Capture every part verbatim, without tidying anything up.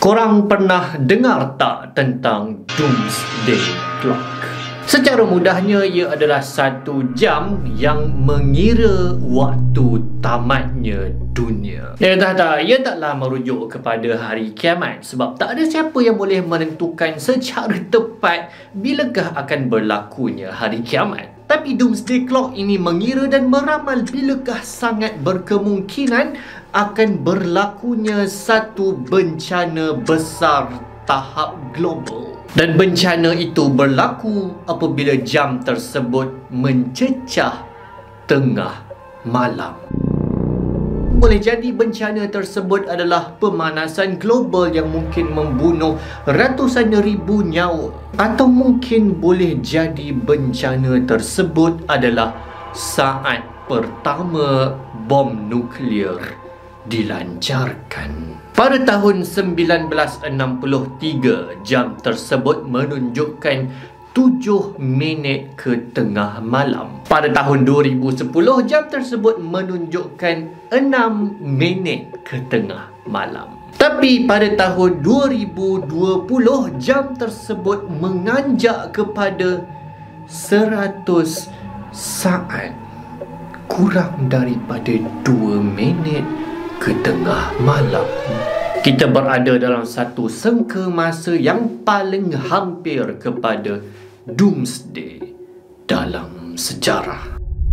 Korang pernah dengar tak tentang Doomsday Clock? Secara mudahnya, ia adalah satu jam yang mengira waktu tamatnya dunia. Ya tak tak, ia taklah merujuk kepada hari kiamat, sebab tak ada siapa yang boleh menentukan secara tepat bilakah akan berlakunya hari kiamat. Tapi Doomsday Clock ini mengira dan meramal bilakah sangat berkemungkinan akan berlakunya satu bencana besar tahap global. Dan bencana itu berlaku apabila jam tersebut mencecah tengah malam. Boleh jadi bencana tersebut adalah pemanasan global yang mungkin membunuh ratusan ribu nyawa. Atau mungkin boleh jadi bencana tersebut adalah saat pertama bom nuklear dilancarkan. Pada tahun seribu sembilan ratus enam puluh tiga, jam tersebut menunjukkan tujuh minit ke tengah malam. Pada tahun dua ribu sepuluh, jam tersebut menunjukkan enam minit ke tengah malam. Tapi pada tahun dua ribu dua puluh, jam tersebut menganjak kepada seratus saat, kurang daripada dua minit ke tengah malam. Kita berada dalam satu sengka masa yang paling hampir kepada Doomsday dalam sejarah.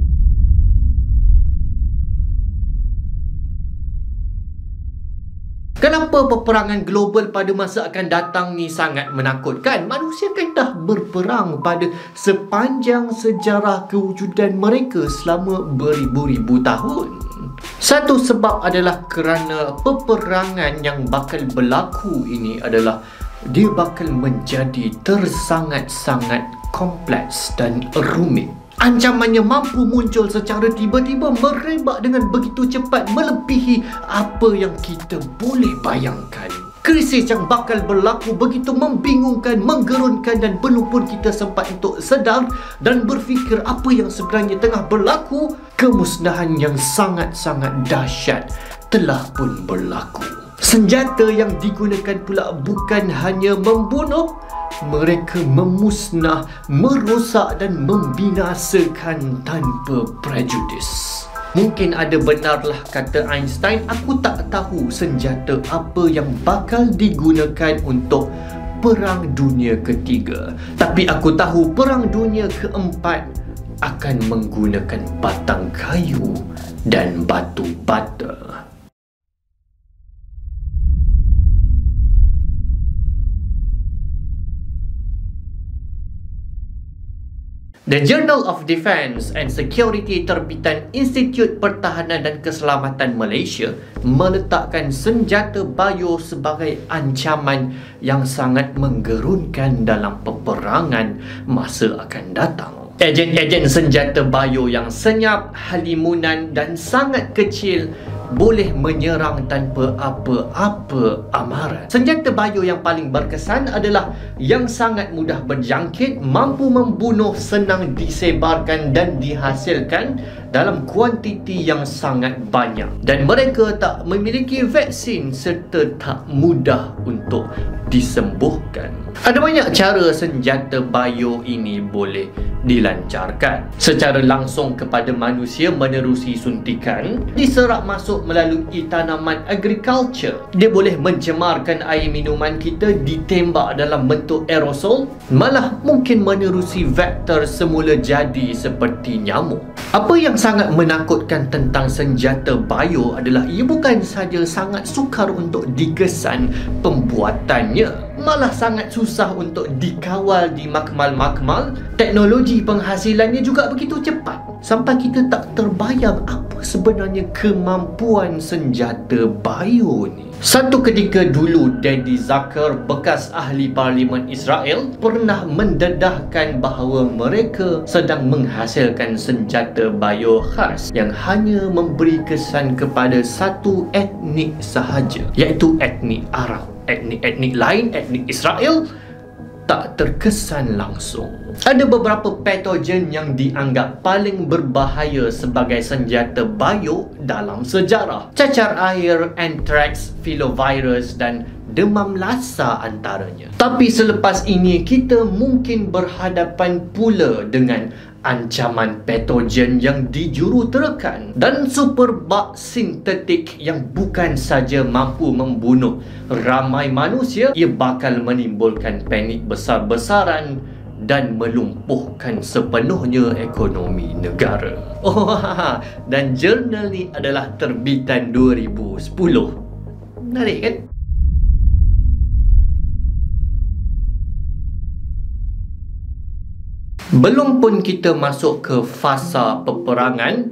Kenapa peperangan global pada masa akan datang ni sangat menakutkan? Manusia kan dah berperang pada sepanjang sejarah kewujudan mereka selama beribu-ribu tahun. Satu sebab adalah kerana peperangan yang bakal berlaku ini adalah dia bakal menjadi tersangat-sangat kompleks dan rumit. Ancamannya mampu muncul secara tiba-tiba, merebak dengan begitu cepat, melebihi apa yang kita boleh bayangkan. Krisis yang bakal berlaku begitu membingungkan, menggerunkan, dan belum pun kita sempat untuk sedar dan berfikir apa yang sebenarnya tengah berlaku. Kemusnahan yang sangat-sangat dahsyat telah pun berlaku. Senjata yang digunakan pula bukan hanya membunuh, mereka memusnah, merosak dan membinasakan tanpa prejudis. Mungkin ada benarlah kata Einstein, aku tak tahu senjata apa yang bakal digunakan untuk Perang Dunia Ketiga. Tapi aku tahu Perang Dunia Keempat akan menggunakan batang kayu dan batu bata. The Journal of Defence and Security terbitan Institut Pertahanan dan Keselamatan Malaysia meletakkan senjata bio sebagai ancaman yang sangat menggerunkan dalam peperangan masa akan datang. Ejen-ejen senjata bio yang senyap, halimunan dan sangat kecil boleh menyerang tanpa apa-apa amaran. Senjata bio yang paling berkesan adalah yang sangat mudah berjangkit, mampu membunuh, senang disebarkan dan dihasilkan dalam kuantiti yang sangat banyak. Dan mereka tak memiliki vaksin serta tak mudah untuk disembuhkan. Ada banyak cara senjata bio ini boleh dilancarkan. Secara langsung kepada manusia menerusi suntikan, diserap masuk melalui tanaman agriculture. Dia boleh mencemarkan air minuman kita, ditembak dalam bentuk aerosol, malah mungkin menerusi vektor semula jadi seperti nyamuk. Apa yang sangat menakutkan tentang senjata bio adalah ia bukan saja sangat sukar untuk digesan pembuatannya, malah sangat susah untuk dikawal di makmal-makmal. Teknologi penghasilannya juga begitu cepat sampai kita tak terbayang apa sebenarnya kemampuan senjata bio ni. Satu ketika dulu, Daddy Zucker, bekas ahli parlimen Israel, pernah mendedahkan bahawa mereka sedang menghasilkan senjata bio khas yang hanya memberi kesan kepada satu etnik sahaja, iaitu etnik Arab. Etnik-etnik lain, etnik Israel, tak terkesan langsung. Ada beberapa patogen yang dianggap paling berbahaya sebagai senjata bio dalam sejarah. Cacar air, anthrax, filovirus dan demam lasa antaranya. Tapi selepas ini kita mungkin berhadapan pula dengan ancaman patogen yang dijuruterakan dan superbug sintetik yang bukan saja mampu membunuh ramai manusia, ia bakal menimbulkan panik besar-besaran dan melumpuhkan sepenuhnya ekonomi negara. Oh, dan jurnal ni adalah terbitan dua ribu sepuluh. Menarik kan? Belum pun kita masuk ke fasa peperangan,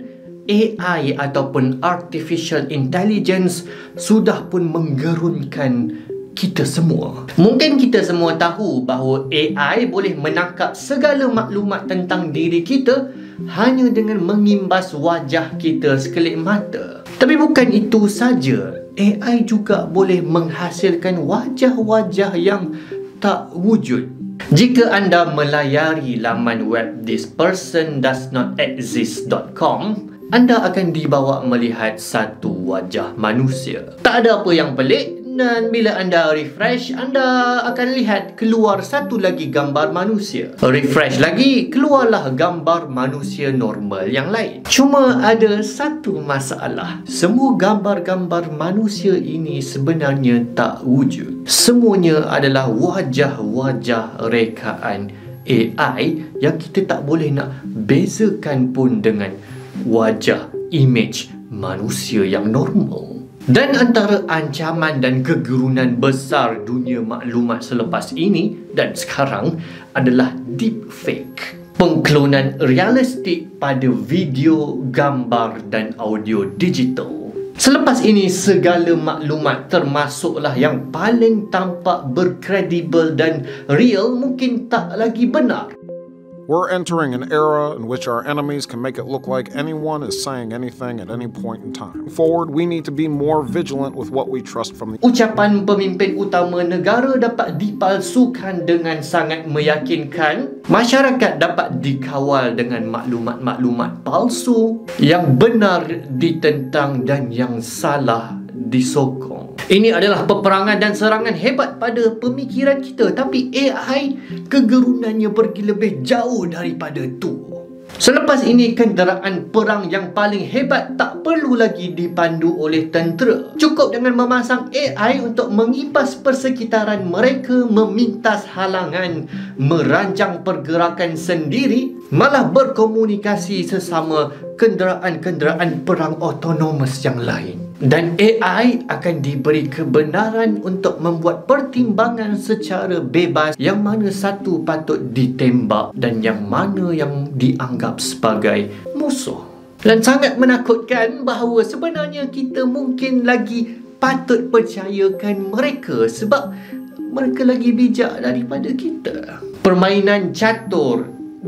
A I ataupun Artificial Intelligence sudah pun menggerunkan kita semua. Mungkin kita semua tahu bahawa A I boleh menangkap segala maklumat tentang diri kita hanya dengan mengimbas wajah kita sekelip mata. Tapi bukan itu saja, A I juga boleh menghasilkan wajah-wajah yang tak wujud. Jika anda melayari laman web this person does not exist dot com, anda akan dibawa melihat satu wajah manusia. Tak ada apa yang pelik, dan bila anda refresh, anda akan lihat keluar satu lagi gambar manusia. Refresh lagi, keluarlah gambar manusia normal yang lain. Cuma ada satu masalah. Semua gambar-gambar manusia ini sebenarnya tak wujud. Semuanya adalah wajah-wajah rekaan A I yang kita tak boleh nak bezakan pun dengan wajah image manusia yang normal. Dan antara ancaman dan kegerunan besar dunia maklumat selepas ini dan sekarang adalah deepfake. Pengklonan realistik pada video, gambar dan audio digital. Selepas ini segala maklumat termasuklah yang paling tampak berkredibel dan real mungkin tak lagi benar. We're entering an era in which our enemies can make it look like anyone is saying anything at any point in time. Forward, we need to be more vigilant with what we trust from the... Ucapan pemimpin utama negara dapat dipalsukan dengan sangat meyakinkan. Masyarakat dapat dikawal dengan maklumat-maklumat palsu. Yang benar ditentang dan yang salah disokong. Ini adalah peperangan dan serangan hebat pada pemikiran kita. Tapi A I kegerunannya pergi lebih jauh daripada tu. Selepas ini, kenderaan perang yang paling hebat tak perlu lagi dipandu oleh tentera. Cukup dengan memasang A I untuk mengipas persekitaran mereka, memintas halangan, merancang pergerakan sendiri, malah berkomunikasi sesama kenderaan-kenderaan perang autonomous yang lain. Dan A I akan diberi kebenaran untuk membuat pertimbangan secara bebas yang mana satu patut ditembak dan yang mana yang dianggap sebagai musuh. Dan sangat menakutkan bahawa sebenarnya kita mungkin lagi patut percayakan mereka sebab mereka lagi bijak daripada kita. Permainan catur,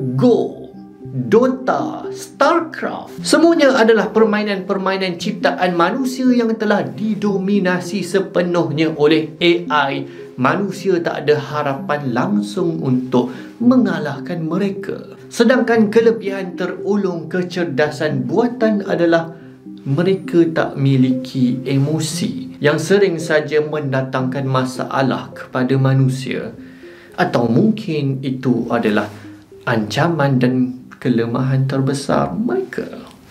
Go, Dota, Starcraft, semuanya adalah permainan-permainan ciptaan manusia yang telah didominasi sepenuhnya oleh A I. Manusia tak ada harapan langsung untuk mengalahkan mereka. Sedangkan kelebihan terulung kecerdasan buatan adalah mereka tak miliki emosi yang sering saja mendatangkan masalah kepada manusia. Atau mungkin itu adalah ancaman dan kelemahan terbesar mereka.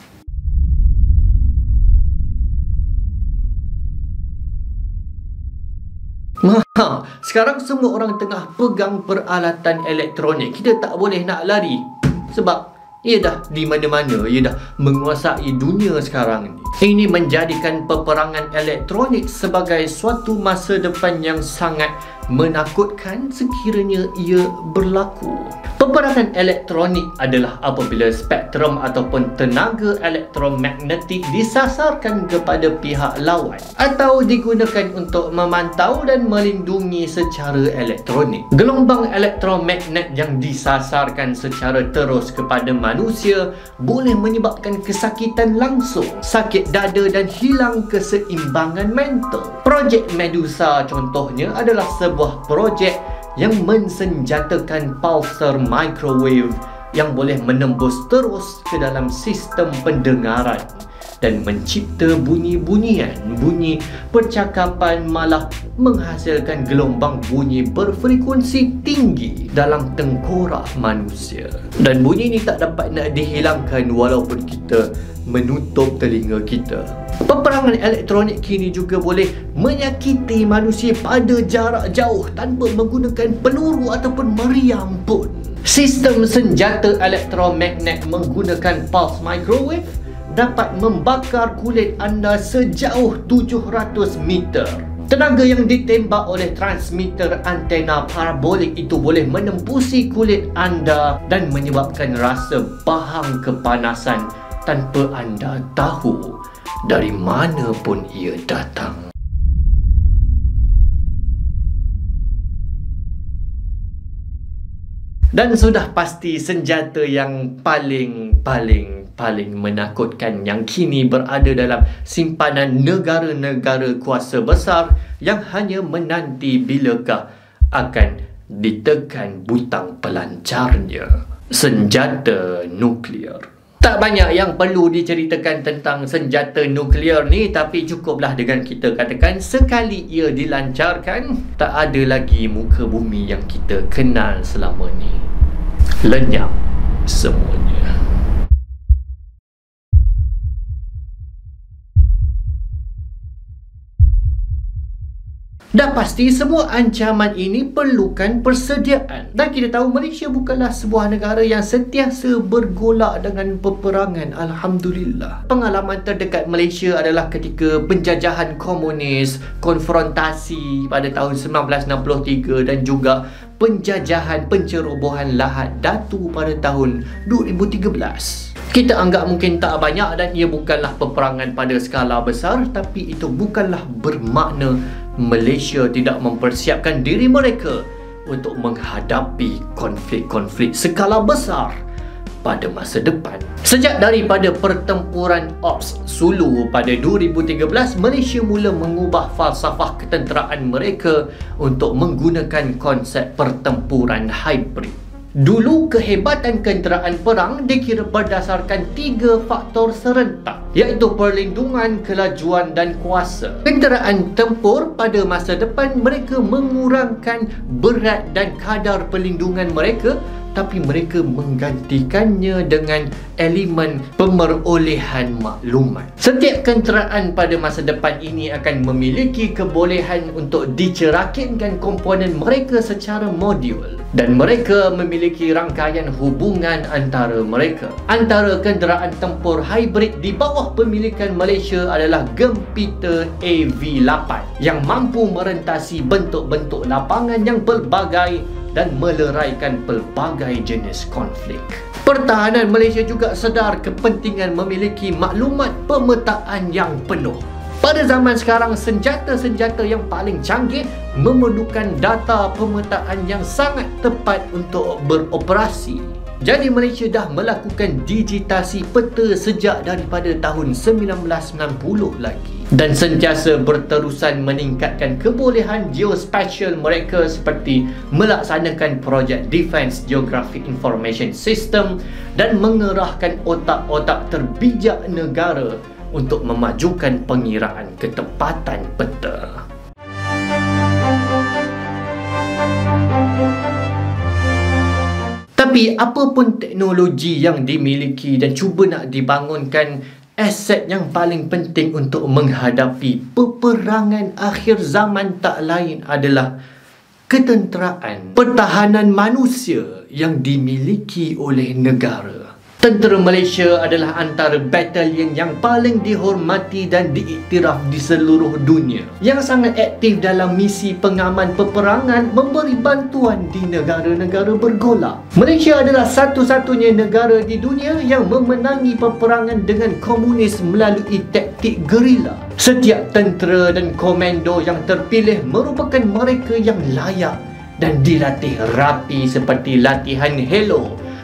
Ha, sekarang semua orang tengah pegang peralatan elektronik. Kita tak boleh nak lari sebab ia dah di mana-mana. Ia dah menguasai dunia sekarang ni. Ini menjadikan peperangan elektronik sebagai suatu masa depan yang sangat menakutkan sekiranya ia berlaku. Peperangan elektronik adalah apabila spektrum ataupun tenaga elektromagnetik disasarkan kepada pihak lawan atau digunakan untuk memantau dan melindungi secara elektronik. Gelombang elektromagnet yang disasarkan secara terus kepada manusia boleh menyebabkan kesakitan langsung, sakit dada dan hilang keseimbangan mental. Projek Medusa contohnya adalah sebuah projek yang mensenjatakan pulsar microwave yang boleh menembus terus ke dalam sistem pendengaran. dan mencipta bunyi-bunyian. Bunyi percakapan malah menghasilkan gelombang bunyi berfrekuensi tinggi dalam tengkorak manusia. Dan bunyi ini tak dapat nak dihilangkan walaupun kita menutup telinga kita. Peperangan elektronik kini juga boleh menyakiti manusia pada jarak jauh tanpa menggunakan peluru ataupun meriam pun. Sistem senjata elektromagnet menggunakan pulse microwave dapat membakar kulit anda sejauh tujuh ratus meter. Tenaga yang ditembak oleh transmitter antena parabolik itu boleh menembusi kulit anda dan menyebabkan rasa bahang kepanasan tanpa anda tahu dari mana pun ia datang. Dan sudah pasti senjata yang paling-paling paling menakutkan yang kini berada dalam simpanan negara-negara kuasa besar yang hanya menanti bilakah akan ditekan butang pelancarnya. Senjata nuklear. Tak banyak yang perlu diceritakan tentang senjata nuklear ni, tapi cukuplah dengan kita katakan sekali ia dilancarkan, tak ada lagi muka bumi yang kita kenal selama ni. Lenyap semuanya. Dah pasti semua ancaman ini perlukan persediaan. Dan kita tahu Malaysia bukanlah sebuah negara yang sentiasa bergolak dengan peperangan. Alhamdulillah. Pengalaman terdekat Malaysia adalah ketika penjajahan komunis, konfrontasi pada tahun seribu sembilan ratus enam puluh tiga dan juga penjajahan pencerobohan Lahad Datu pada tahun dua ribu tiga belas. Kita anggap mungkin tak banyak dan ia bukanlah peperangan pada skala besar, tapi itu bukanlah bermakna Malaysia tidak mempersiapkan diri mereka untuk menghadapi konflik-konflik skala besar pada masa depan. Sejak daripada pertempuran Ops Sulu pada dua ribu tiga belas, Malaysia mula mengubah falsafah ketenteraan mereka untuk menggunakan konsep pertempuran hybrid. Dulu kehebatan kenderaan perang dikira berdasarkan tiga faktor serentak, iaitu perlindungan, kelajuan dan kuasa. Kenderaan tempur pada masa depan mereka mengurangkan berat dan kadar perlindungan mereka, tapi mereka menggantikannya dengan elemen pemerolehan maklumat. Setiap kenderaan pada masa depan ini akan memiliki kebolehan untuk dicerakinkan komponen mereka secara modul, dan mereka memiliki rangkaian hubungan antara mereka. Antara kenderaan tempur hybrid di bawah pemilikan Malaysia adalah Gempita A V lapan yang mampu merentasi bentuk-bentuk lapangan yang pelbagai dan meleraikan pelbagai jenis konflik. Pertahanan Malaysia juga sedar kepentingan memiliki maklumat pemetaan yang penuh. Pada zaman sekarang, senjata-senjata yang paling canggih memerlukan data pemetaan yang sangat tepat untuk beroperasi. Jadi Malaysia dah melakukan digitasi peta sejak daripada tahun seribu sembilan ratus sembilan puluh lagi, dan sentiasa berterusan meningkatkan kebolehan geospatial mereka seperti melaksanakan projek Defence Geographic Information System dan mengerahkan otak-otak terbijak negara untuk memajukan pengiraan ketepatan peta. Tapi apapun teknologi yang dimiliki dan cuba nak dibangunkan, aset yang paling penting untuk menghadapi peperangan akhir zaman tak lain adalah ketenteraan, pertahanan manusia yang dimiliki oleh negara. Tentera Malaysia adalah antara batalion yang paling dihormati dan diiktiraf di seluruh dunia, yang sangat aktif dalam misi pengaman peperangan, memberi bantuan di negara-negara bergolak. Malaysia adalah satu-satunya negara di dunia yang memenangi peperangan dengan komunis melalui taktik gerila. Setiap tentera dan komando yang terpilih merupakan mereka yang layak dan dilatih rapi seperti latihan Hello,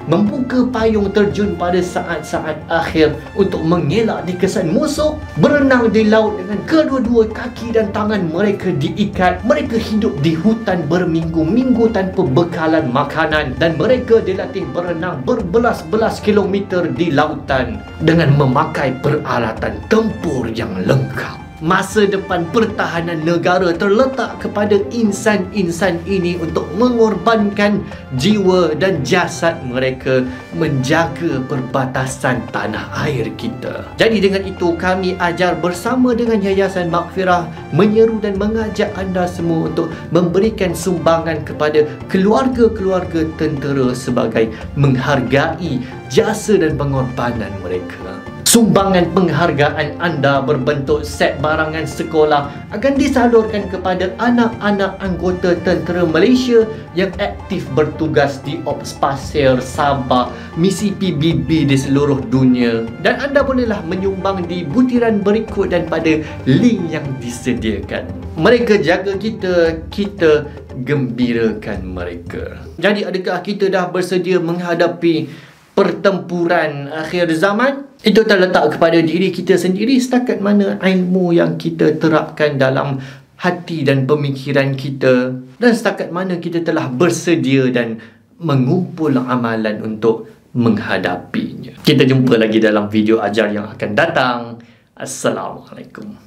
membuka payung terjun pada saat-saat akhir untuk mengelak dikesan musuh, berenang di laut dengan kedua-dua kaki dan tangan mereka diikat. Mereka hidup di hutan berminggu-minggu tanpa bekalan makanan, dan mereka dilatih berenang berbelas-belas kilometer di lautan dengan memakai peralatan tempur yang lengkap. Masa depan pertahanan negara terletak kepada insan-insan ini untuk mengorbankan jiwa dan jasad mereka menjaga perbatasan tanah air kita. Jadi dengan itu kami ajar bersama dengan Yayasan Maghfirah menyeru dan mengajak anda semua untuk memberikan sumbangan kepada keluarga-keluarga tentera sebagai menghargai jasa dan pengorbanan mereka. Sumbangan penghargaan anda berbentuk set barangan sekolah akan disalurkan kepada anak-anak anggota Tentera Malaysia yang aktif bertugas di O P Pasir, Sabah, Misi P B B di seluruh dunia. Dan anda bolehlah menyumbang di butiran berikut dan pada link yang disediakan. Mereka jaga kita, kita gembirakan mereka. Jadi adakah kita dah bersedia menghadapi pertempuran akhir zaman? Itu terletak kepada diri kita sendiri, setakat mana ilmu yang kita terapkan dalam hati dan pemikiran kita, dan setakat mana kita telah bersedia dan mengumpul amalan untuk menghadapinya. Kita jumpa lagi dalam video ajar yang akan datang. Assalamualaikum.